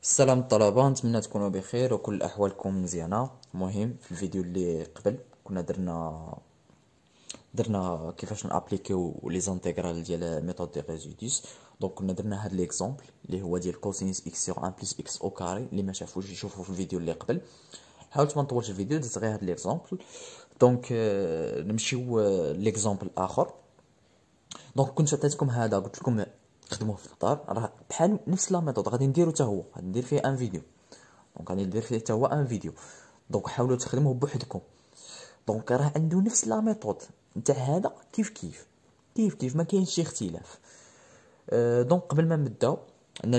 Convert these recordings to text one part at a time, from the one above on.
السلام الطلبة، نتمنى تكونوا بخير وكل احوالكم مزيانه. المهم في الفيديو اللي قبل كنا درنا كيفاش نابليكيو لي زانتيغرال ديال ميثود دي ريزيدوس. دونك كنا درنا هاد ليكزامبل اللي هو ديال كوسينوس اكس سور 1 بلس اكس او كاري. اللي ما شافوش يشوفوا في الفيديو اللي قبل. حاولت ما نطولش الفيديو، درت غير هاد ليكزامبل. دونك نمشيو ليكزامبل اخر. دونك كنت عطيتكم هذا، قلت لكم خدموه في الدار، راه بحال نفس لا ميثود غادي نديرو حتى هو، غادي ندير فيه ان فيديو. دونك غادي ندير فيه حتى هو ان فيديو. دونك حاولوا تخدموه بوحدكم. دونك راه عنده نفس لا ميثود نتاع هذا، كيف ما كاينش شي اختلاف. دونك قبل ما نبداو عندنا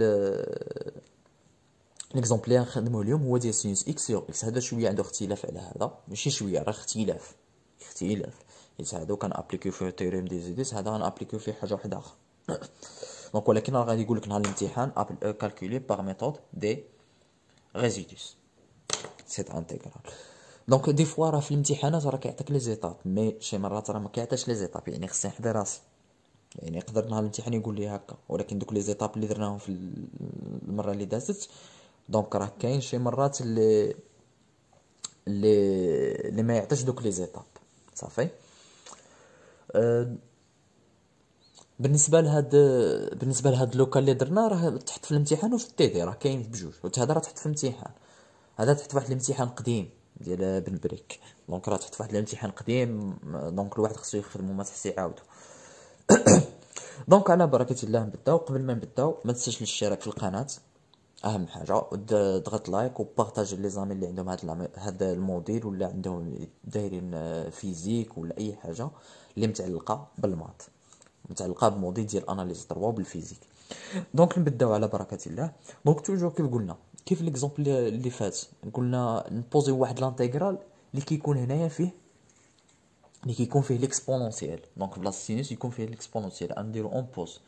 ليكزامبل اللي غنخدموه اليوم هو ديال سينوس اكس سور اكس. هذا شويه عنده اختلاف على هذا، ماشي شويه، راه اختلاف. حيت هادو كان ابليكيو فيه تيوريم دي زيدس، هذا غنابليكيو فيه حاجه وحده اخرى. دونك ولكن راه غادي يقول لك نهار الامتحان كالكولي باغ ميثود دي ريزيدوس سيت انتيغرال. دونك دي فوا راه في الامتحانات راه كيعطيك لي زيتاب، مي شي مرات راه ما كيعطيش لي زيتاب، يعني خصني نحضر راسي. يعني يقدر نهار الامتحان يقول لي هكا، ولكن دوك لي زيتاب اللي درناهم في المره اللي دازت، دونك راه كاين شي مرات اللي ما يعطيش دوك لي زيتاب. صافي. بالنسبه لهاد لوكال اللي درنا، راه تحت في الامتحان وفي التي دي، راه كاين بجوج، وهذا راه تحت في الامتحان. هذا تحت واحد الامتحان قديم ديال بن بريك. دونك راه تحت واحد الامتحان قديم، دونك الواحد خصو يخدمو ما تحسي يعاودو. دونك على بركه الله نبداو. قبل ما نبداو ما تنساش الاشتراك في القناه، اهم حاجه، وضغط لايك وبارطاجي لي زامي اللي عندهم هاد الموديل، ولا عندهم دايرين فيزيك ولا اي حاجه اللي متعلقه بالماط، متعلقه بموديل ديال اناليز 3 بالفيزيك. دونك نبداو على بركه الله. دونك توجور كيف قلنا، كيف ليكزومبل اللي فات، قلنا نبوزيو واحد لانتيغرال اللي كيكون هنايا فيه، اللي كيكون فيه ليكسبونونسيال. دونك بلاصه سينوس يكون فيه ليكسبونونسيال، نديرو اون بوز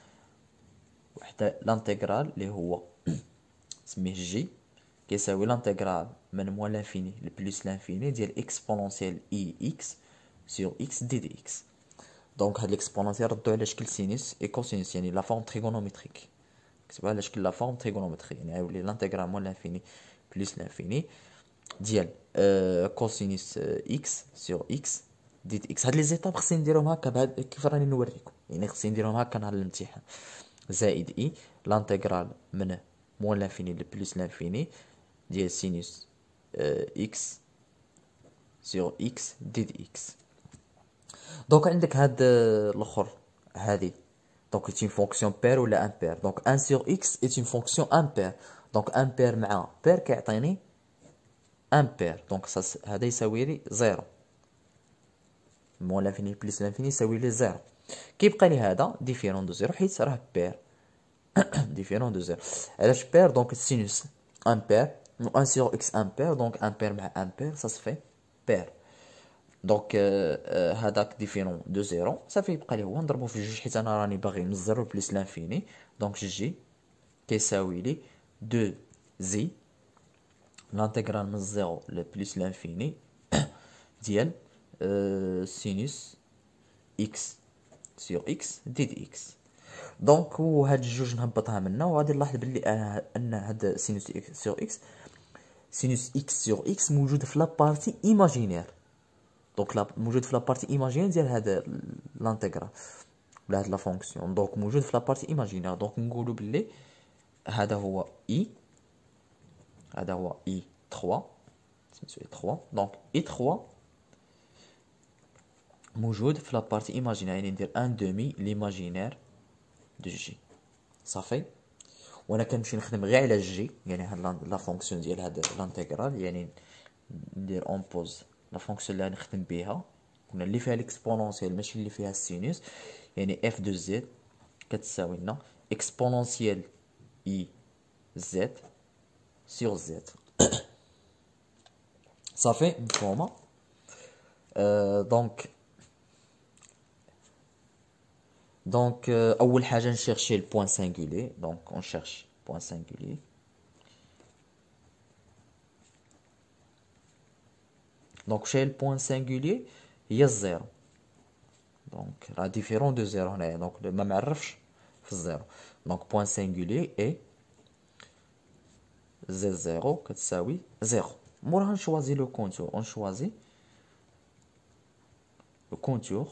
واحد لانتيغرال اللي هو سميه جي، كيساوي لانتيغرال من موان لانفيني لبلوس لانفيني ديال اكسبونونسيال اي اكس سور اكس دي دي اكس. دونك هاد ليكسبونونسيال ردو على شكل سينوس اي كوسينوس، يعني لا فورم تريغونومتريك. كتبها على شكل لا فورم تريغونومتريك، يعني غيولي لانتيغرال موان لانفيني بلوس لانفيني ديال كوسينوس اكس سور اكس دي اكس. هاد لي زيتاب خصني نديرهم هكا بهاد كيف راني نوريكم، يعني خصني نديرهم هكا نهار الامتحان. زائد اي لانتيغرال من موان لانفيني لبلوس لانفيني ديال سينوس اكس سور اكس دي اكس. دونك عندك هاد الاخر هادي، دونك c'est une fonction paire ولا impair. دونك 1 sur x est une fonction impair. دونك impair مع pair كيعطيني impair. دونك هذا يساوي لي 0، مون لانفيني بلس لانفيني يساوي لي 0. كيبقى لي هذا ديفيرون دو 0 حيت راه بير. ديفيرون دو 0 علاش بير؟ دونك سينوس امبير و 1 sur x امبير، دونك امبير مع امبير سا سفي بير. دونك هذاك ديفيرون دو 0 صافي، يبقى لي هو نضربو في جوج حيت انا راني باغي من 0 بلس لانفيني. دونك جي كيساوي لي 2 زي لانتيغرال من 0 لبلس لانفيني ديال سينوس اكس سور اكس دي دي اكس. دونك وهاد الجوج نهبطها منا، وغادي نلاحظ بلي ان هاد سينوس اكس سور اكس، سينوس اكس سور اكس موجود في لابارتي ايماجينير. دونك موجود في لابارتي ايماجينير ديال هاد لانتيغرال ولا هاد لا فونكسيون. دونك موجود في لابارتي ايماجينير. دونك نقولوا بلي هذا هو اي، هذا هو اي 3 سميتو اي 3. دونك اي 3 موجود في لابارتي ايماجينير، يعني ندير ان دومي ليماجينير دو جي. صافي. وانا كنمشي نخدم غير على الجي، يعني هاد لا فونكسيون ديال هاد لانتيغرال، يعني ندير اون بوز لا فونكسيون اللي غنخدم بها، قلنا اللي فيها ليكسبونونسيال ماشي اللي فيها السينوس، يعني اف دو زد كتساوي لنا اكسبونونسيال اي زد سور زد. صافي مفهومه. دونك اول حاجه نشيرشي البوان سانغولي. دونك اون شيرش بوان سانغولي. دونك شي البوان سانغولي هي الزيرو. دونك راه ديفيرون دو زيرو هنايا، دونك ما معرفش في الزيرو. دونك بوان سانغولي اي Z0 كتساوي 0. موراها نشوازي لو كونتور، ونشوازي لو كونتور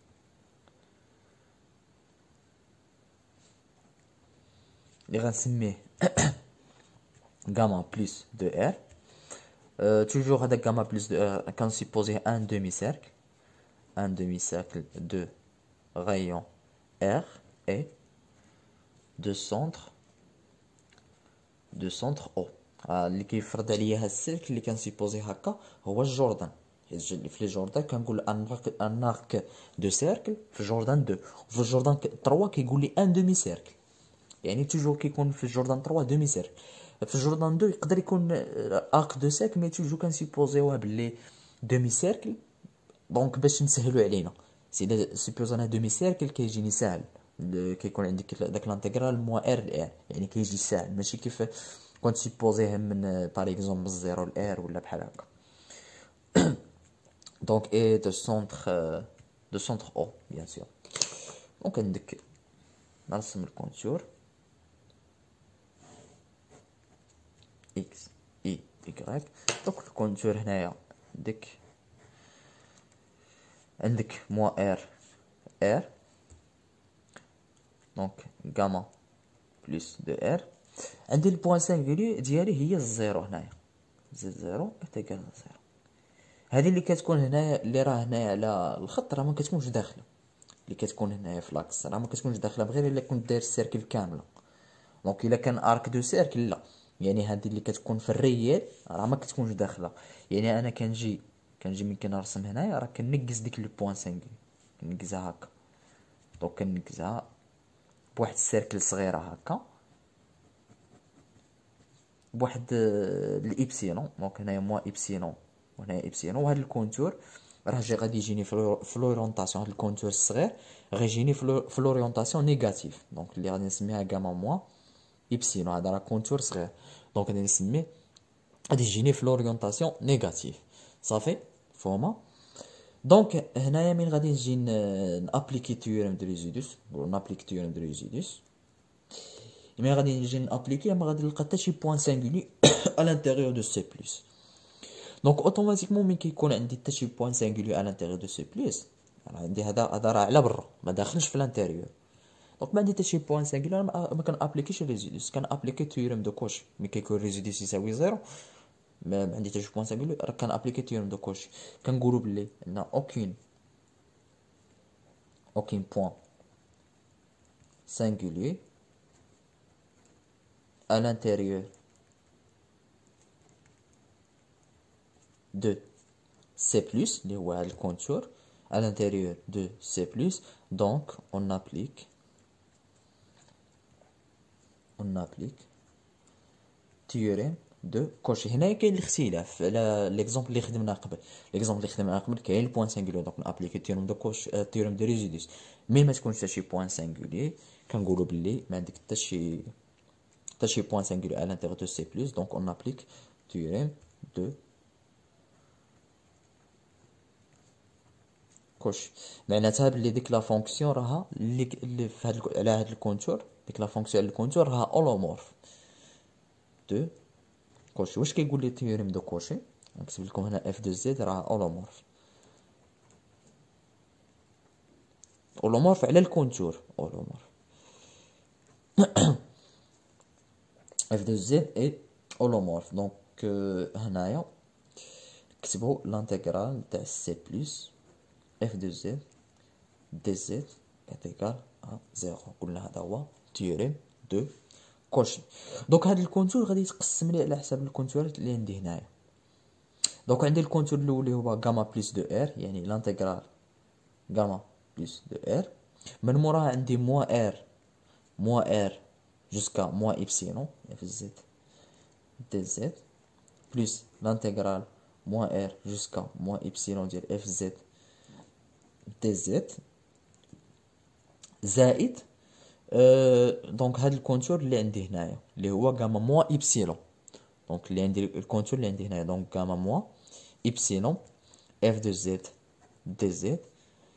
اللي غنسميه غاما بلس دو ار. توجور هذا غاما بلس دو ار كنسيبوزيه ان دومي سيركل، un demi-cercle de rayon R et de centre O. اللي كيفرض عليا هاد السلك اللي كنسيبوزي هكا هو الجوردان. في الجوردان كنقول ان ارك دو سيركل في جوردان 2، وفي الجوردان 3 كيقول لي ان دومي سيركل. يعني توجور كيكون في الجوردان 3 دومي سيركل، في الجوردان 2 يقدر يكون ارك دو سيركل، مي توجور كنسيبوزيوها باللي دومي سيركل. دونك باش نسهلو علينا سي سيبوزانا دومي سيركل كيجيني ساهل، كيكون عندك داك لانتيغرال موا ار ال ار، يعني كيجي ساهل ماشي كيف كنت سيبوزيه من باغ اكزومبل من الزيرو لار ولا بحال هكا. دونك اي دو سونتر او بيان سور. دونك عندك نرسم الكونتور اكس اي ايكغيك. دونك الكونتور هنايا عندك موا ار دونك غاما بلس دو ار. عندي البوان سانغولي ديالي هي الزيرو هنايا، زيرو كتيكال زيرو. هذه اللي كتكون هنايا اللي راه هنايا على الخط راه ما كتكونش داخله، اللي كتكون هنايا في لاكس راه ما كتكونش داخله غير الا كنت داير السيركل كامله. دونك الا كان ارك دو سيركل لا، يعني هذه اللي كتكون في الريال راه ما كتكونش داخله. يعني انا كنجي ملي كنرسم هنايا راه كنقز ديك لو بوان سانغولي، كنقزها هكا. دونك كنقزها بواحد السيركل صغيره هكا، بواحد الابسيلون. دونك هنايا موا ابسيلون وهنايا ابسيلون. وهذا الكونتور راه غادي يجيني في لورينتاسيون، هذا الكونتور الصغير غيجيني في لورينتاسيون نيجاتيف. دونك اللي غادي نسميها غاما موا ابسيلون، هذا راه كونتور صغير دونك غادي نسميه غادي يجيني في لورينتاسيون نيجاتيف. صافي فهمه. دونك هنايا من غادي نجي نابليكي تيوريم دو ريزيدوس، نابليكي تيوريم دو ريزيدوس. مي غادي نجي نابليكي ما غادي نلقى حتى شي بوان سانغولي à l'intérieur de C+. دونك اوتوماتيكمون ملي كيكون عندي حتى شي بوان سانغولي à l'intérieur de C+، راه عندي هذا راه على برا ما داخلش في الانتيريور. دونك ما عندي حتى شي بوان سانغولي، ما كنابليكيش الريزيدوس، كنابليكي تيوريم دو كوشي. ملي كيكون الريزيدوس يساوي زيرو ما عندي حتى شي بوان سانغولي، راه كنابليكي تيوريم دو كوشي. كنقولوا بلي عندنا aucun point singulier à l'intérieur de C+, اللي هو هذا الكونتور à l'intérieur de C+. donc on applique théorème de كوشي. هنا كاين الاختلاف على ليكزومبل اللي خدمنا قبل. كاين البوان سانغولي دونك نابليكي تيوريم دو كوش، تيوريم دو ريزيدوس. مي ما تكونش حتى شي بوان سانغولي كنقولوا بلي ما عندك حتى شي بوان سانغولي à l'intérieur de C+. donc on applique théorème de كوش. معناتها بلي ديك لا فونكسيون راها اللي في هاد على هاد الكونتور، ديك لا فونكسيون على الكونتور راها اولومورف دو كوشي. واش كيقول لي تيوريم دو كوشي؟ نكتب لكم هنا اف دو زد راه اولومورف على الكونتور. اولومورف اف دو زد اي اولومورف. دونك هنايا نكتبو لانتيغرال تاع سي بلس اف دو زد دي زد ايكال ا زيرو. قلنا هذا هو تيوريم دو كوشي. دونك هاد الكونتور غادي يتقسم لي على حساب الكونتورات اللي عندي هنايا. دونك عندي الكونتور الاول اللي هو غاما بلس دو ار، يعني لانتيغرال غاما بلس دو ار. من موراها عندي موا ار جوسكا موا ايبسيلون اف زد دي زد بلس لانتيغرال موا ار جوسكا موا ايبسيلون ديال اف زد دي زد زائد دونك هاد الكونتور اللي عندي هنايا اللي هو غاما موا ايبسيلون. دونك اللي عندي الكونتور اللي عندي هنايا دونك غاما موا ايبسيلون اف دو زد دي زد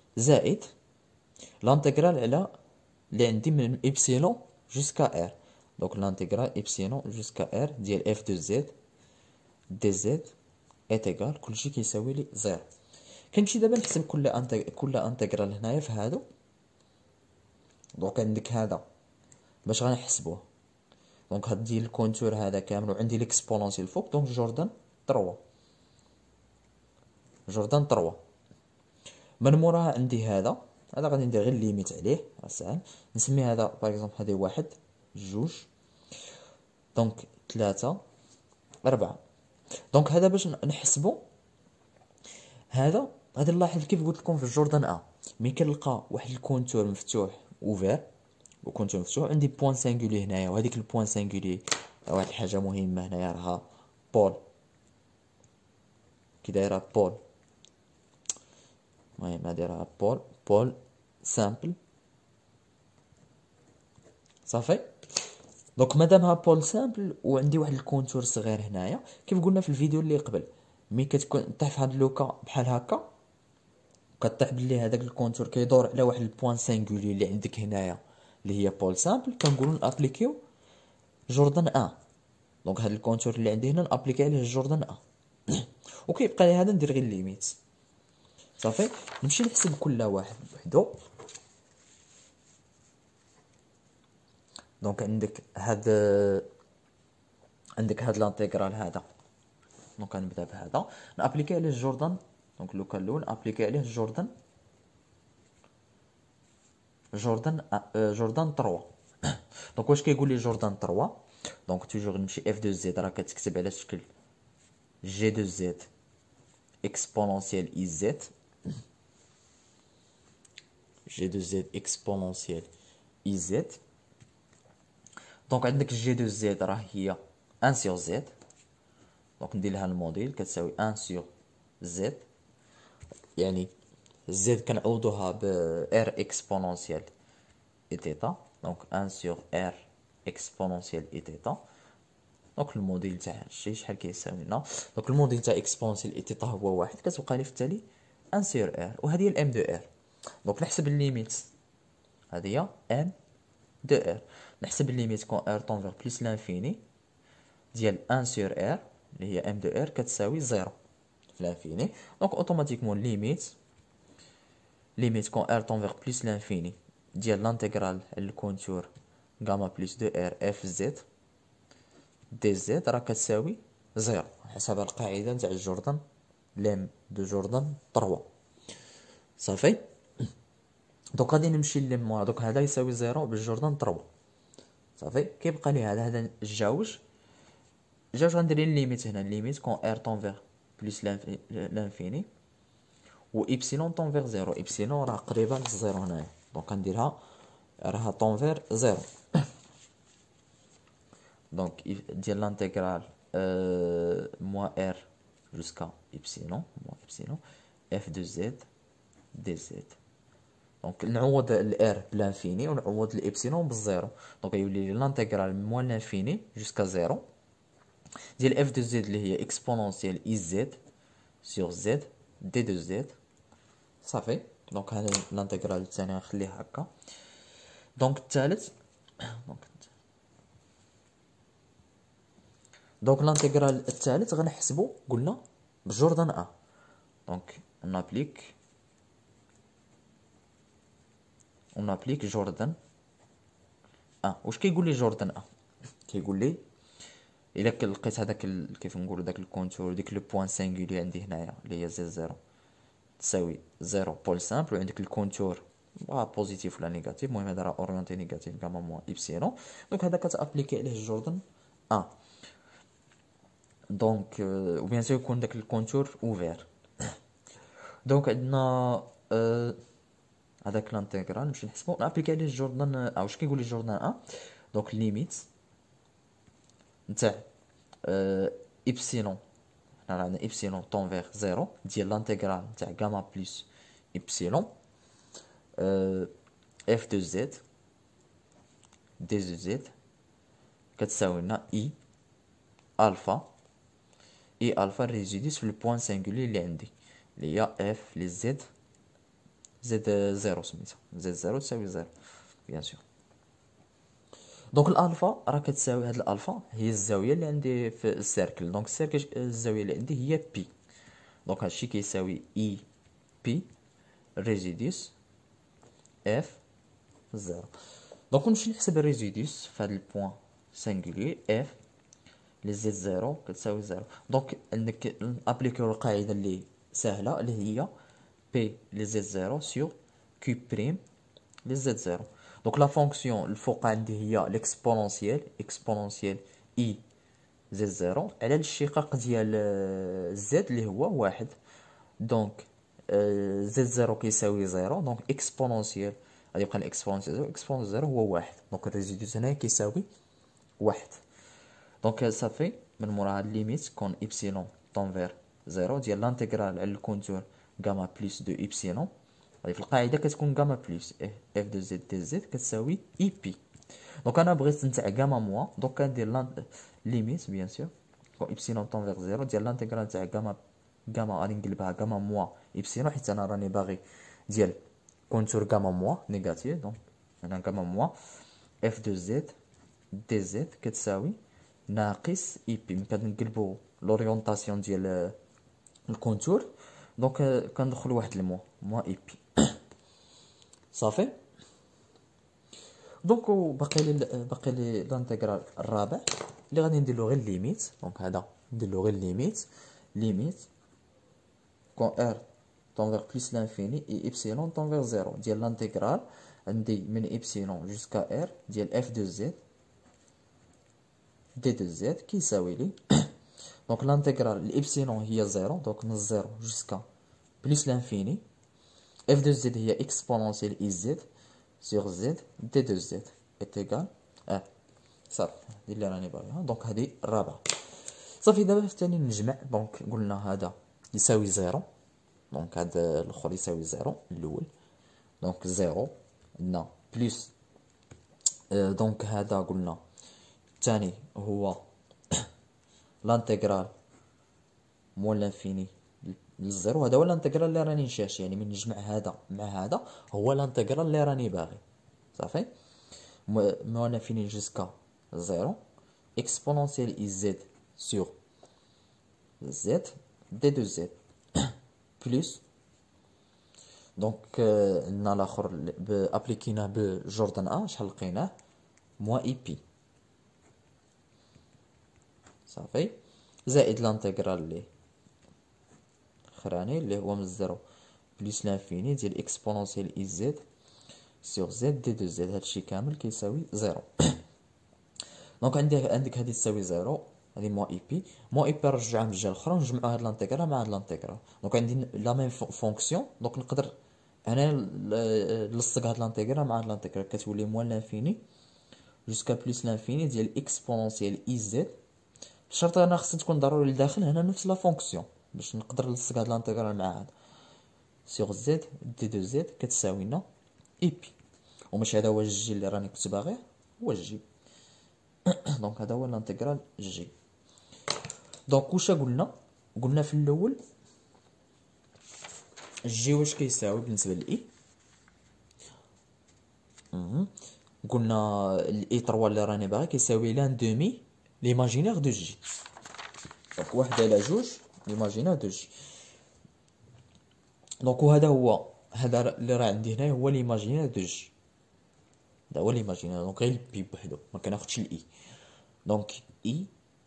زائد لانتيغرال على اللي عندي من ايبسيلون جوسكا ار. دونك لانتيغرال إبسيلون جوسكا ار ديال اف دو زد دي زد ايت ايكال كلشي كيساوي لي زيرو. كنمشي دابا نحسب كل انتيغرال هنايا في هادو. دونك عندك هذا باش غنحسبوه، دونك هاد ديال الكونتور هذا كامل، وعندي ليكسبونونسيال فوق، دونك جوردان 3 جوردان 3 من موراها عندي هذا غادي ندير غير ليميت عليه ساهل، نسمي هذا باغ اكزومبل هذه 1 2 دونك 3 4. دونك هذا باش نحسبو هذا غادي نلاحظ كيف قلت لكم في الجوردان ملي كنلقى واحد الكونتور مفتوح اوفير وكونتور مفتوح عندي بوين سانغولي هنايا، وهذيك البوين سانغولي واحد الحاجه مهمه هنايا راها بول كي دايره بول، المهم هادي راها بول سامبل صافي. دونك مادامها بول سامبل وعندي واحد الكونتور صغير هنايا كيف قلنا في الفيديو اللي قبل، ملي كتكون طيح في هاد لوكا بحال هكا كطيح بلي هذاك الكونتور كيدور على واحد البوين سانغولي اللي عندك هنايا اللي هي بول سامبل، كنقولوا نابليكيو جوردان دونك هاد الكونتور اللي عندي هنا نابليكي عليه جوردان وكيبقى لي هذا ندير غير ليميت صافي. نمشي نحسب كل واحد بوحدو. دونك عندك هاد لانتيغرال هذا، دونك غنبدا بهذا نابليكي عليه جوردان، دونك لوكا الاول نابليكي عليه جوردان 3. دونك واش كيقول لي جوردان 3؟ دونك توجور نمشي اف دو زد راه كتكتب على شكل جي دو زد اكسبونونسيال اي زد، جي دو زد اكسبونونسيال اي زد. دونك عندك جي دو زد راه هي 1 سور زد، دونك ندير لها الموديل كتساوي 1 سور زد، يعني زد كنعوضوها ب ار اكسبونونسيال اي تيتا، دونك 1 سور ار اكسبونونسيال اي تيتا. دونك الموديل تاع الشيء شحال كيساوي لنا، دونك الموديل تاع اكسبونونسيال اي تيتا هو واحد، كتبقى لي في التالي 1 سور ار، وهذه هي الام دو ار. دونك نحسب الليميت، هذه هي ام دو ار، نحسب الليميت كون ار طون بليس لانفيني ديال 1 سور ار اللي هي ام دو ار كتساوي 0 في لانفيني. دونك اوتوماتيكمون ليميت كون ار طون بليس لانفيني ديال لانتيغرال على الكونتور غاما بليس دو ار اف زد دي زد راه كتساوي 0 حسب القاعده نتاع جوردان لام دو جوردان 3 صافي. دونك غادي نمشي للمورا، دونك هذا يساوي 0 بالجوردان 3 صافي. كيبقى لي هذا الجوج غندير ليميت هنا، ليميت كون ار طون فيغ بليس لانفيني و ايبسيلون طون فيغ 0، ايبسيلون راه قريبه للزيرو هنايا، دونك غنديرها راها طون فيغ 0. دونك ديال لانتيغرال موان ار جوسكا ايبسيلون اف دو زد دي زد. دونك نعوض الار بلانفيني ونعوض الابسيلون بالزيرو، دونك يولي لي لانتيغرال موان لانفيني جوسكا زيرو ديال اف دو زد اللي هي اكسبونونسيال اي زد سور زد دي دو زد صافي. دونك هذا لانتيغرال الثاني غنخليه هكا. دونك الثالث دونك لانتيغرال الثالث غنحسبو قلنا بجوردان دونك نابليك جوردان واش كيقول لي جوردان كيقول لي الا لقيت هذاك كيف نقولوا داك الكونتور ديك لو بوين سانغولي عندي هنايا اللي هي زي 0 تساوي 0 بول سامبل، وعندك الكونتور بوزيتيف ولا نيجاتيف، المهم هذا راه اورينتي نيجاتيف كاما موان ايبسيلون، دونك هذا كتابليكي عليه جوردان دونك و بيان سور يكون داك الكونتور اوفير. دونك عندنا هذاك لانتيغرال نمشي نحسبو نابليكي عليه جوردان واش كيقول لي جوردان دونك ليميت نتاع ايبسيلون، حنا عندنا ايبسيلون طون فيغ 0 ديال لانتيغرال نتاع غاما بلس ايبسيلون اف دو زد دي دو زد كتساوي لنا اي الفا ريزيديس في البوين سانغولي اللي عندي اللي هي اف لي زد 0 سميتها زد 0 تساوي 0 بيان سور. دونك الالفا راه كتساوي، هاد الالفا هي الزاويه اللي عندي في السيركل، دونك السيركل الزاويه اللي عندي هي بي، دونك هادشي كيساوي اي بي ريزيديوس اف زيرو. دونك نمشي نحسب الريزيديوس في هاد البوان سانغولي اف لي زد زيرو كتساوي زيرو. دونك عندك ابليكيو القاعده اللي سهله اللي هي بي لي زد زيرو سيغ كيو بريم لي زد زيرو. دونك لا فونكسيون الفوق عندي هي اكسبونونسيال اي زد زيرو على الاشتقاق ديال زد اللي هو واحد. دونك زد زيرو كيساوي زيرو، دونك اكسبونونسيال غادي يبقى الاكسبونونسيال زيرو، اكسبونونسيال زيرو هو واحد، دونك الريزيديوس هنا كيساوي واحد. دونك صافي من مورا هاد ليميت كون ايبسيلون طونفير زيرو ديال لانتيغرال على الكونتور غاما بلس دو ايبسيلون، غادي في القاعده كتكون غاما بلس اف دو زد دي زد كتساوي اي بي. دونك انا بغيت نتاع غاما موا، دونك كندير ليميت بيان سور كون ايبسيلون طونفير زيرو ديال لانتيغرال تاع غاما غادي نقلبها غاما موا ايبسيلون، حيت انا راني باغي ديال كونتور غاما موا نيجاتيف، دونك هنا غاما موا اف دو زد دي زد كتساوي ناقص اي بي. ملي كنقلبو لوريونطاسيون ديال الكونتور دونك كندخل واحد موا اي بي صافي. دونك باقي لي لانتيغرال الرابع اللي غادي ندير له غير ليميت، دونك هذا ندير له غير ليميت كون ار طونفير بلس لانفيني اي ايبسيلون طونفير زيرو ديال لانتيغرال عندي من ايبسيلون جوسكا ار ديال اف دو زد دي دو زد كيساوي لي دونك لانتيغرال الابسيلون هي زيرو، دونك من الزيرو جوسكا بلس لانفيني اف دو زد هي اكسبونونسيال اي زد سيغ زد دي دو زد ايتيغال صافي هادي اللي راني باغيها. دونك هادي الرابعه صافي. دابا ثاني نجمع، دونك قلنا هذا يساوي زيرو، دونك هذا الاخر يساوي زيرو الاول، دونك زيرو عندنا بلس دونك هذا قلنا الثاني هو لانتيغرال مول لانفيني للزيرو، هذا هو لانتيغرال اللي راني نشاش، يعني من نجمع هذا مع هذا هو لانتيغرال اللي راني باغي صافي. مول لانفيني جوسكا زيرو اكسبونونسيال اي زد سور زد دي دو زد بلس دونك عندنا الاخر ابليكيناه بجوردن شحال لقيناه موا اي بي صافي، زائد لانتيغرال اللي خراني اللي هو من الزيرو بلس لانفيني ديال اكسبونونسيال اي زد سور زد دي دو زد، هادشي كامل كيساوي زيرو. دونك عندك هادي تساوي زيرو، هادي موا اي بي، موا اي بي نرجعها من الجهه الاخرى ونجمعو هاد لانتيغرال مع هاد لانتيغرال، دونك عندي لا ميم فونكسيون، دونك نقدر انا نلصق هاد لانتيغرال مع هاد لانتيغرال كتولي موال لانفيني جوسكا بلس لانفيني ديال اكسبونونسيال اي زد، بشرط انا خصني تكون ضروري لداخل هنا نفس لا فونكسيون باش نقدر نلصق هاد لانتيغرال مع هاد سيغ زد دي دو زد كتساوي لنا اي بي، وماشي هذا هو الجي اللي راني كنت باغيه، هو الجي. دونك هذا هو لانتيغرال جي. دونك واش قلنا في الاول الجي واش كيساوي بالنسبه للاي، قلنا الاي 3 اللي راني باغي كيساوي لان دومي ليماجينير دو جي، دونك واحد على جوج ليماجينير دو جي. دونك وهذا هو هذا اللي راه عندي هنا هو ليماجينير دو جي، هذا هو ليماجينير، دونك غير البي بوحدو ما كناخدش الاي. دونك اي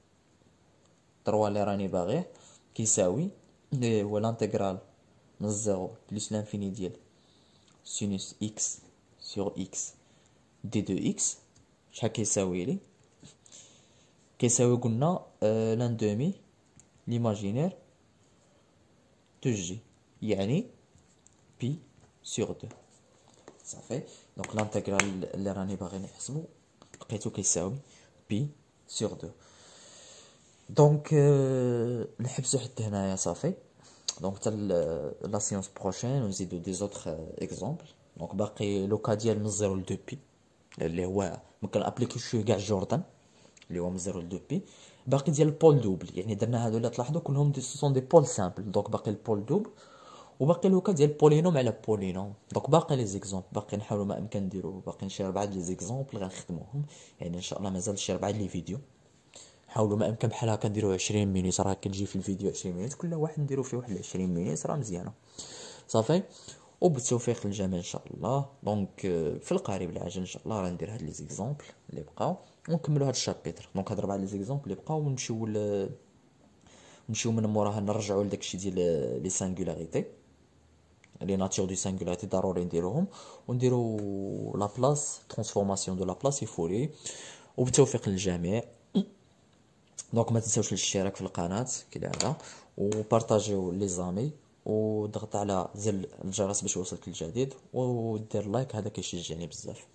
3 اللي راني باغيه كيساوي هو لانتيغرال من الزيرو بلس لانفيني ديال سينوس اكس سور اكس دي دو اكس، شحال كيساوي لي؟ كيساوي قلنا لان دومي ليماجينير دو جي، يعني بي سور دو صافي. دونك لانتيغرال اللي راني باغي نحسبو لقيتو كيساوي بي سور دو. دونك نحبسو حتى هنايا صافي. دونك حتى لا سيونس بروشين ونزيدو دي زوطخ اكزومبل. دونك باقي لو كا ديال من 0 ل 2 بي اللي هو ممكن ابليكي شويه كاع جوردن اللي هو من 0 ل 2 بي. باقي ديال البول دوبل، يعني درنا هادو اللي تلاحظوا كلهم سون دي بول سامبل، دونك باقي البول دوبل وباقي لوكا ديال بولينوم على بولينوم. دونك باقي لي زيكزومبل، باقي نحاولوا ما امكن نديروا، باقي شي 4 لي زيكزومبل غنخدموهم. يعني ان شاء الله مازال شي 4 لي فيديو. حاولوا ما امكن بحال هكا نديروا 20 مينيت، راه كنجي في الفيديو 20 مينيت، كل واحد نديروا فيه واحد 20 مينيت راه مزيانه صافي. وبالتوفيق للجميع ان شاء الله. دونك في القريب العاجل ان شاء الله غندير هاد لي زيكزومبل اللي بقاو ونكملوا هاد الشابيتر. دونك هاد 4 لي زيكزومبل اللي بقاو نمشيو من موراها نرجعوا لداكشي ديال لي سانغولاريتي، لي ناتور دو سانغولاريتي ضروري نديروهم، ونديروا لا بلاس ترانسفورماسيون دو لا بلاس فوري. وبالتوفيق للجميع. دونك ما تنساوش الاشتراك في القناه كالعاده، وبارطاجيو لي زامي، وضغط على زر الجرس باش يوصلك الجديد، ودير لايك، هذا كيشجعني بزاف.